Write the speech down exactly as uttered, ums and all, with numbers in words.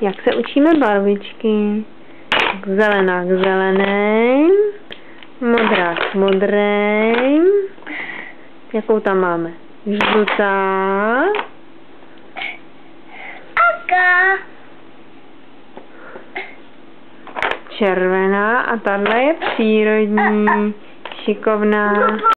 Jak se učíme barvičky? Zelená k zeleným, modrá k modrým. Jakou tam máme? Žlutá. Aka. Červená a tahle je přírodní, šikovná.